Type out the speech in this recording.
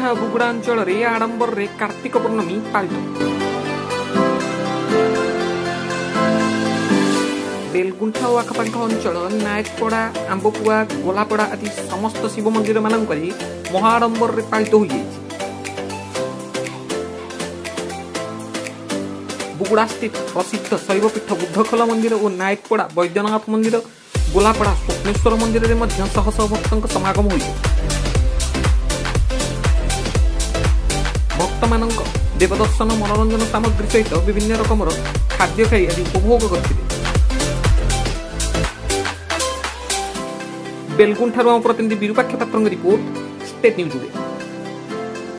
बेलगुंठा बुगुड़ा अंचल आडंबर रे कार्तिक पूर्णमी पालित। बेलगुंठा और आखपाख अंचल नायकपड़ा, आंबपुआ, गोलापड़ा आदि समस्त शिव मंदिर मानक महाआडंबर रे पालित हो जाइए। बुगुड़ा स्थित प्रसिद्ध शैवपीठ बुद्धखोल मंदिर और नायकपड़ा वैद्यनाथ मंदिर, गोलापड़ा स्वप्नेश्वर मंदिर में शह शह भक्तों समागम हो भक्त मान देवदर्शन मनोरंजन सामग्री सहित विभिन्न रकम खाद्य खाई आदि उपभोग करते। बेलगुंठा प्रतिनिधि विरूपाक्ष पात्र रिपोर्ट, स्टेट न्यूज।